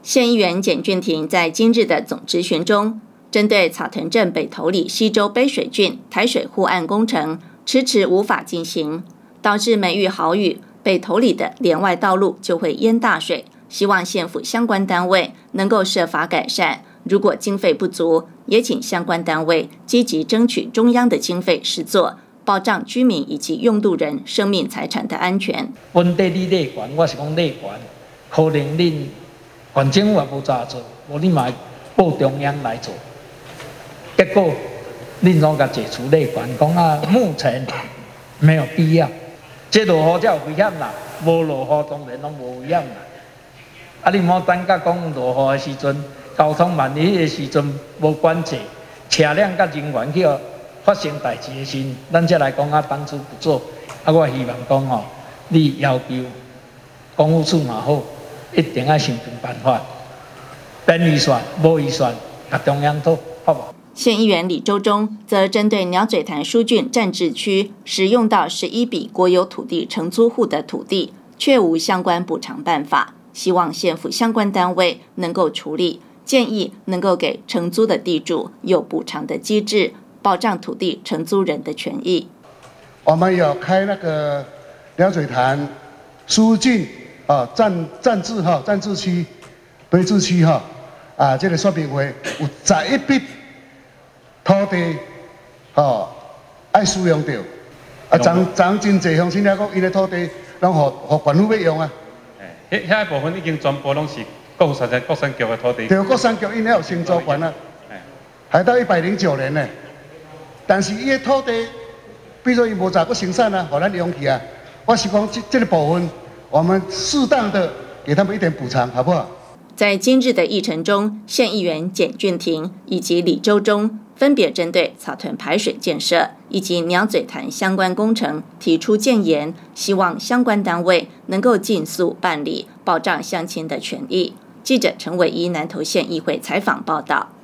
县议员简俊廷在今日的总质询中，针对草屯镇北投里西周杯水郡台水护岸工程迟迟无法进行，导致每遇豪雨，北投里的连外道路就会淹大水。希望县府相关单位能够设法改善。如果经费不足，也请相关单位积极争取中央的经费施作，保障居民以及用路人生命财产的安全。 问题你内管，我是讲内管，可能恁县政府也无早做，无你嘛报中央来做。结果恁拢甲解除内管，讲目前没有必要。这落雨才有危险啦，无落雨当然拢无危险啦。你莫等甲讲落雨的时阵，交通万一的时阵无管制，车辆甲人员去发生代志的时，咱才来讲当初不做。我希望讲你要求公务处嘛好，一定要想尽办法，变预算无预算，甲中央讨，好不好？ 县议员李周忠则针对鸟嘴潭疏浚占治区使用到11笔国有土地承租户的土地，却无相关补偿办法，希望县府相关单位能够处理，建议能够给承租的地主有补偿的机制，保障土地承租人的权益。 我们有开那个鸟嘴潭疏浚占治区、堆置区这个说明会有11笔土地爱使用到，真真侪乡亲了讲，因的土地拢互县府要用啊。 遐部分已经全部拢是国产局的土地。 对，国产局因了有承租权啊，还到109年呢。但是伊的土地，比如说伊无咋个生产啊，互咱用去啊。我希望这个部分，我们适当的给他们一点补偿，好不好？ 在今日的议程中，县议员简俊廷以及李周忠分别针对草屯排水建设以及鸟嘴潭相关工程提出建言，希望相关单位能够尽速办理，保障乡亲的权益。记者陈伟一南投县议会采访报道。